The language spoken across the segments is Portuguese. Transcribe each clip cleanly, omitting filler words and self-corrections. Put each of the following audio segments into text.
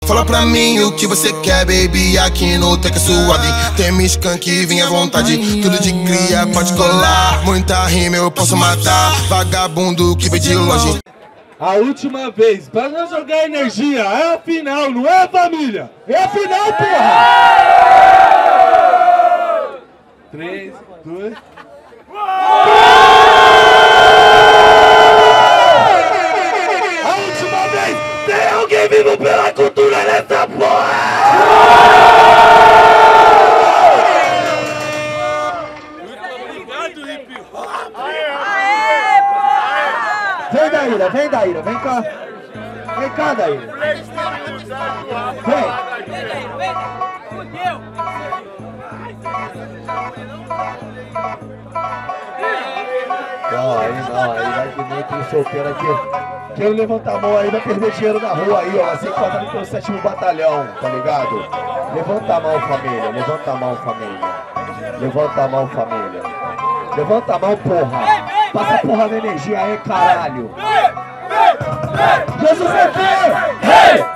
Fala pra mim o que você quer, baby, aqui no Tec Suave. Tem me skunk, vem à vontade, tudo de cria, pode colar. Muita rima eu posso matar, vagabundo que vem de longe. A última vez, pra não jogar energia, é a final, não é, família? É a final, porra! 3, 2... A última vez, tem alguém vivo pela cultura nessa porra! Vem, Daíra, vem, Daíra, vem cá. Vem cá, Daíra. Vem. Não, aí vai que nem tem solteiro aqui. Quem levantar a mão aí vai perder dinheiro na rua aí, ó. Assim que falta no 7º batalhão, tá ligado? Levanta a mão, família, levanta a mão, família. Levanta a mão, família. Levanta a mão, porra. Passa porra na energia aí, caralho. Jesus é Deus!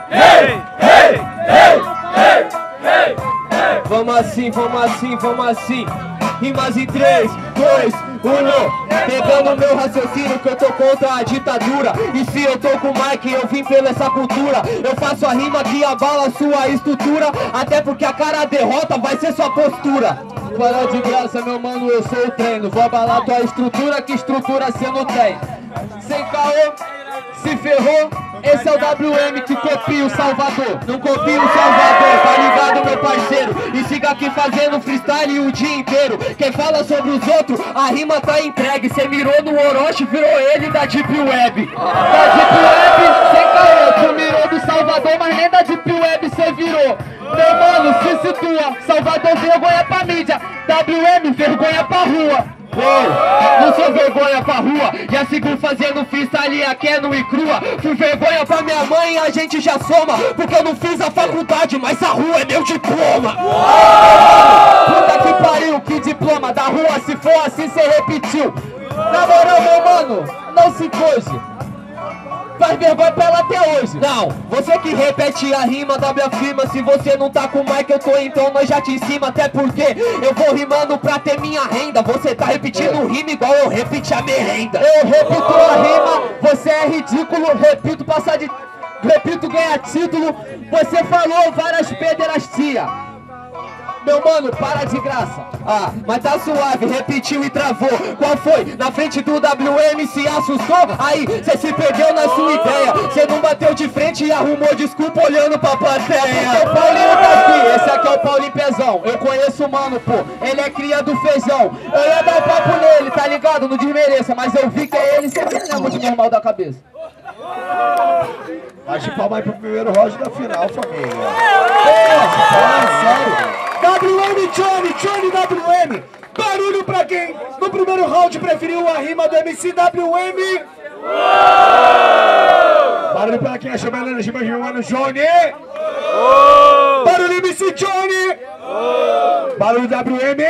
Vamos assim, vamos assim, vamos assim. Rimas em 3, 2, 1. Pegando meu raciocínio que eu tô contra a ditadura. E se eu tô com o Mike, eu vim pela essa cultura. Eu faço a rima que abala sua estrutura. Até porque a cara derrota vai ser sua postura. Para de graça, meu mano, eu sou o treino. Vou abalar tua estrutura, que estrutura cê não tem. Sem caô, se ferrou. Esse é o WM que copia o Salvador. Não copia o Salvador, tá ligado, meu parceiro? E siga aqui fazendo freestyle o dia inteiro. Quem fala sobre os outros, a rima tá entregue. Cê mirou no Orochi, virou ele da Deep Web. Da Deep Web, sem caô. Tu mirou do Salvador, mas nem da Deep Web cê virou. Meu mano, se situa. Salvador, vergonha pra mídia. WM, vergonha pra rua. Não sou vergonha pra rua. Já sigo fazendo freestyle aqui é no e crua. Fui vergonha pra minha mãe e a gente já soma. Porque eu não fiz a faculdade, mas a rua é meu diploma. Puta que pariu, que diploma. Da rua, se for assim, cê repetiu. Na moral, meu mano, não se coise. Faz vergonha pra ela até hoje. Não, você que repete a rima da minha firma. Se você não tá com o Mike, eu tô, então nós já te em cima. Até porque eu vou rimando pra ter minha renda. Você tá repetindo rima igual eu repeti a merenda. Eu repito a rima, você é ridículo. Repito passar de... Repito ganhar título. Você falou várias pederastia. Meu mano, para de graça. Ah, mas tá suave, repetiu e travou. Qual foi? Na frente do WM se assustou? Aí, cê se perdeu na sua ideia. Cê não bateu de frente e arrumou desculpa olhando pra plateia. O Paulinho tá aqui, esse aqui é o Paulinho Pezão. Eu conheço o mano, pô, ele é cria do feijão. Eu ia dar um papo nele, tá ligado? Não desmereça, mas eu vi que é ele, cê não é muito normal da cabeça. Bate palma aí pro primeiro round da final, família. Sério. WM Johnny WM. Barulho pra quem no primeiro round preferiu a rima do MC WM. Barulho pra quem achou melhor a rima do mano Johnny. Barulho MC Johnny. Barulho WM.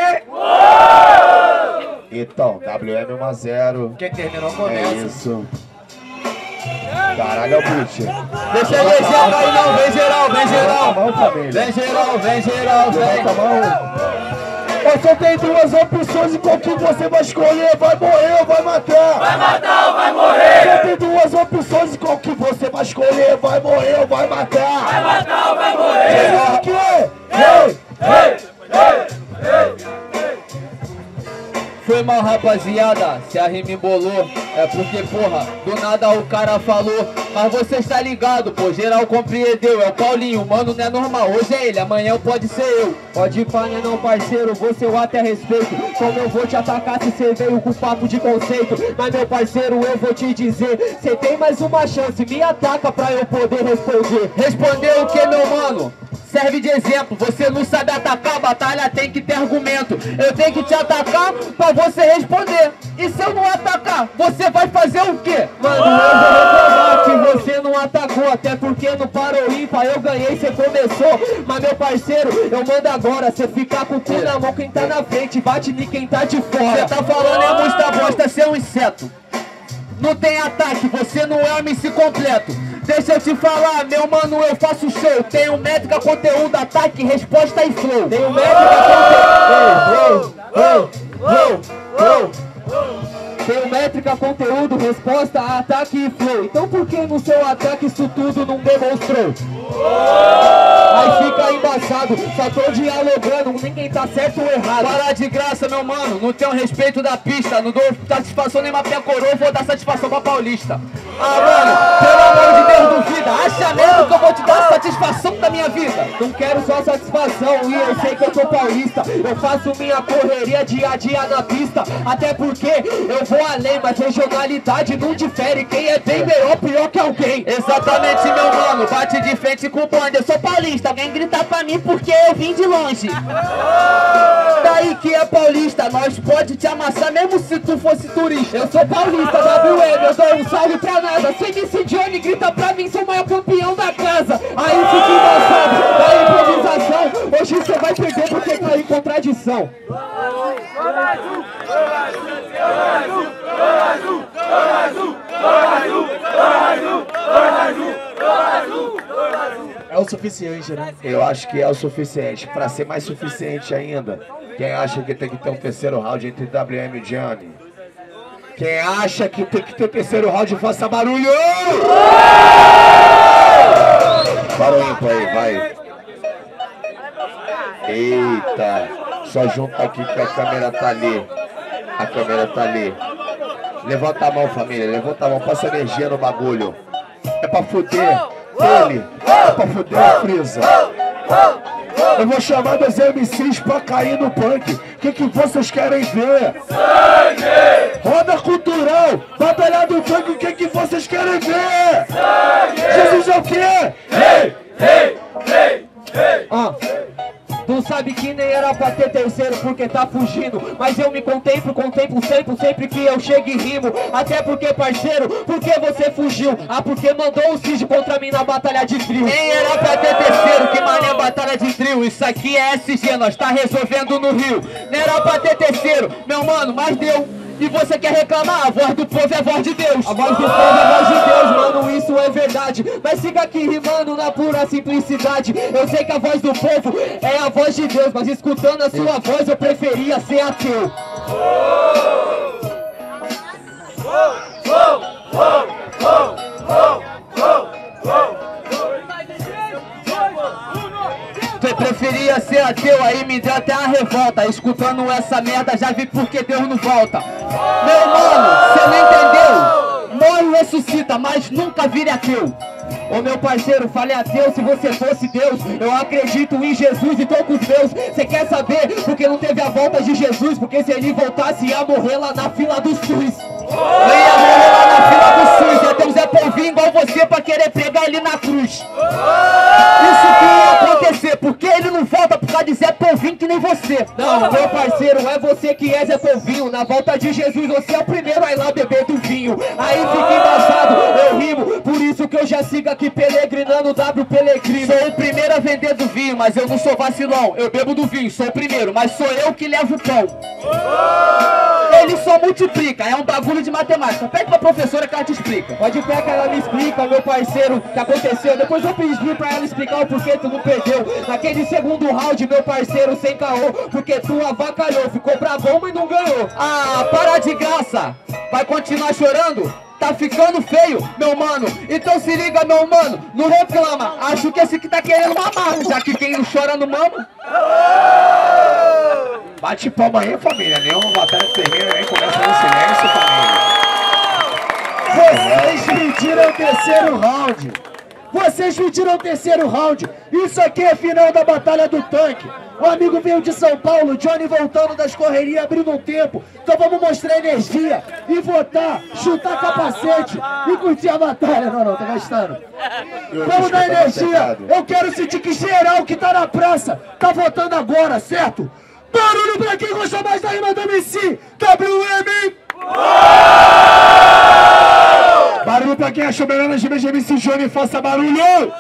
Então, WM 1-0. Quem terminou começa. É isso. Caralho, é o boot. Deixa ele exemplo aí não, vem geral, vem geral. Vem geral, vem geral, vem. Eu só tenho duas opções e qual que você vai escolher? Vai morrer ou vai matar? Vai matar ou vai morrer? Só tem duas opções e qual que você vai escolher? Vai morrer ou vai matar? Vai matar ou vai morrer? Melhor que foi mal, rapaziada, se a rima embolou é porque, porra, do nada o cara falou. Mas você está ligado, pô, geral compreendeu. É o Paulinho, mano, não é normal. Hoje é ele, amanhã pode ser eu. Pode ir pra né não, parceiro, você eu até respeito. Como eu vou te atacar se você veio com papo de conceito. Mas meu parceiro, eu vou te dizer, cê tem mais uma chance, me ataca pra eu poder responder. Responder o que, meu mano? Serve de exemplo, você não sabe atacar, a batalha tem que ter argumento. Eu tenho que te atacar pra você responder. E se eu não atacar, você vai fazer o quê? Mano, eu vou reclamar que você não atacou. Até porque no Parou Ímpar eu ganhei, você começou. Mas meu parceiro, eu mando agora. Você ficar com o cu na mão, quem tá na frente bate em quem tá de fora. Você tá falando é muita bosta, você é um inseto. Não tem ataque, você não é um MC completo. Deixa eu te falar, meu mano, eu faço show. Tenho métrica, conteúdo, ataque, resposta e flow. Tenho métrica, conteúdo. Tenho métrica, conteúdo, resposta, ataque e flow. Então por que no seu ataque isso tudo não demonstrou? Aí fica embaçado, só tô dialogando, ninguém tá certo ou errado. Para de graça, meu mano, não tenho respeito da pista. Não dou satisfação nem pra minha coroa, vou dar satisfação pra Paulista. Ah, mano, pelo amor de Deus, duvida. Acha mesmo que eu vou te dar satisfação da minha vida? Não quero só satisfação e eu sei que eu sou paulista. Eu faço minha correria dia a dia na pista. Até porque eu vou além, mas regionalidade não difere. Quem é bem melhor, pior que alguém. Exatamente, meu mano, bate de frente com o bonde. Eu sou paulista, alguém grita pra mim porque eu vim de longe. Daí que é paulista, nós pode te amassar mesmo se tu fosse turista. Eu sou paulista, WM, eu dou um salve pra nada. Se MC Johnny grita pra mim, sou o maior campeão da casa. Aí fica embaçado, da improvisação. Hoje você vai perder porque tá em contradição. É o suficiente, né? Eu acho que é o suficiente. Pra ser mais suficiente ainda, quem acha que tem que ter um terceiro round entre WM e Johnny? Quem acha que tem que ter terceiro round, faça barulho! Barulho aí, vai. Eita, só junta aqui que a câmera tá ali. A câmera tá ali. Levanta a mão, família, levanta a mão, passa energia no bagulho. É pra fuder ele, é pra fuder a Frisa. Eu vou chamar dos MCs pra cair no punk. O que vocês querem ver? Sangue! Roda cultural, batalha do punk, o que vocês querem ver? Sangue! Jesus é o quê? Hey, hey, hey, hey. Tu sabe que nem era pra ter terceiro porque tá fugindo. Mas eu me contemplo sempre que eu chego e rimo. Até porque, parceiro, porque você fugiu? Ah, porque mandou o Cid contra mim na batalha de trio. Nem era pra ter terceiro, que mané batalha de trio. Isso aqui é SG, nós tá resolvendo no Rio. Nem era pra ter terceiro, meu mano, mas deu. E você quer reclamar? A voz do povo é a voz de Deus. A voz do povo é a voz de Deus, mano, isso é verdade. Mas siga aqui rimando na pura simplicidade. Eu sei que a voz do povo é a voz de Deus, mas escutando a sua voz eu preferia ser ateu. Eu preferia ser ateu, aí me deu até uma revolta. Escutando essa merda já vi porque Deus não volta. Meu mano, cê não entendeu? Morre e ressuscita, mas nunca vire ateu. Ô meu parceiro, fale ateu se você fosse Deus. Eu acredito em Jesus e tô com os meus. Cê quer saber porque não teve a volta de Jesus? Porque se ele voltasse ia morrer lá na fila do SUS. Eu ia morrer lá na fila do SUS. Deus é polvinho igual você pra querer pregar ele na cruz. Isso que ia acontecer, porque ele não volta por causa de Zé Polvinho que nem você. Não, meu parceiro, é você que é Zé Polvinho. Na volta de Jesus você é o primeiro a ir lá beber do vinho. Aí fica embaçado, eu rimo. Por isso que eu já sigo aqui peregrinando W Pelegrino. Sou o primeiro a vender do vinho, mas eu não sou vacilão. Eu bebo do vinho, sou o primeiro, mas sou eu que levo o pão. Ele só multiplica, é um bagulho de matemática. Pede pra professora que ela te explica. Pode pegar que ela me explica, meu parceiro, o que aconteceu. Depois eu pedi pra ela explicar o porquê tu não perdeu. Naquele segundo round, meu parceiro, sem caô, porque tu avacalhou, ficou bravão, mas não ganhou. Ah, para de graça, vai continuar chorando? Tá ficando feio, meu mano. Então se liga, meu mano, não reclama. Acho que esse que tá querendo mamar, já que quem não chora no mamo. Bate palma aí, família. Nenhuma batalha termina aí, começa no silêncio, família. Vocês pediram o terceiro round. Vocês pediram o terceiro round. Isso aqui é final da batalha do tanque. O amigo veio de São Paulo, Johnny voltando das correrias, abrindo um tempo. Então vamos mostrar energia e votar, chutar capacete e curtir a batalha. Não, tá gastando. Vamos dar energia. Eu quero sentir que geral que tá na praça tá votando agora, certo? Barulho pra quem gosta mais da rima do MC, WM! Barulho pra quem achou melhor nas rimas de MC Johnny, faça barulho!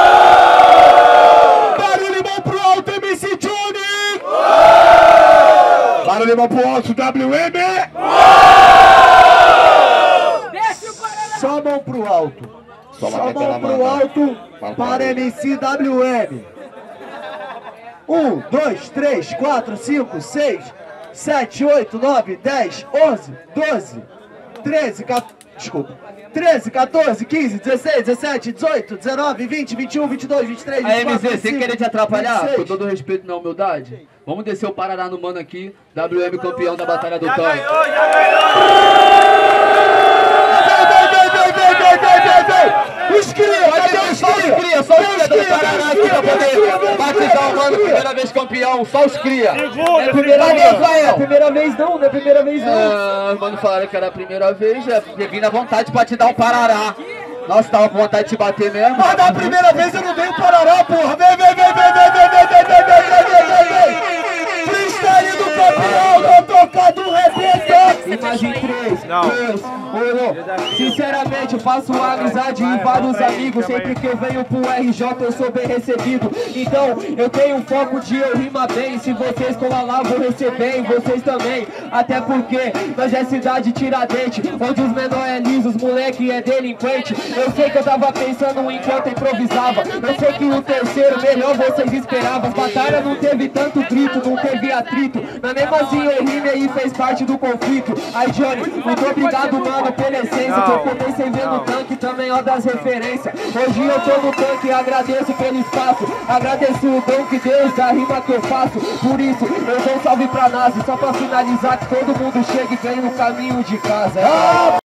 Barulho bom pro alto, MC Johnny! Barulho bom pro alto, WM! Só mão pro alto. Só mão pro alto para MCWM. 1, 2, 3, 4, 5, 6, 7, 8, 9, 10, 11, 12, 13, 14, 15, 16, 17, 18, 19, 20, 21, 22, 23, 24, Aí, MZ, 25, sem querer te atrapalhar, 26. com todo respeito na humildade, vamos descer o Parará no mano aqui, WM campeão da Batalha do Tanque. Os cria, cadê os cria? Só os cria do Paraná aqui pra poder batizar o mano, primeira vez campeão, só os cria. É primeira vez, Rafael? É primeira vez não, não é primeira vez não. Os mano falaram que era a primeira vez, eu vim na vontade pra te dar um Parará. Nossa, tava com vontade de te bater mesmo. Mas da primeira vez eu não dei o Parará, porra. Vem. Freestyle do campeão, vou tocar do rebento. Imagem 3, 2, 1. Sinceramente, eu faço amizade e vários amigos. Sempre que eu venho pro RJ, eu sou bem recebido. Então, eu tenho foco de eu rimar bem. Se vocês colar lá, vou receber, e vocês também. Até porque nós é cidade Tiradentes, onde os menores é liso, os moleque é delinquente. Eu sei que eu tava pensando enquanto improvisava. Eu sei que o terceiro melhor vocês esperavam. As batalhas não teve tanto grito, não teve atrito. Mas mesmo assim eu rimei e fez parte do conflito. Aí Johnny, muito obrigado mano pela essência. Que eu comecei vendo o tanque também, ó das referências. Hoje eu tô no tanque e agradeço pelo espaço. Agradeço o dom que Deus da rima que eu faço. Por isso eu dou um salve pra Nazi, só pra finalizar que todo mundo chega e vem no caminho de casa.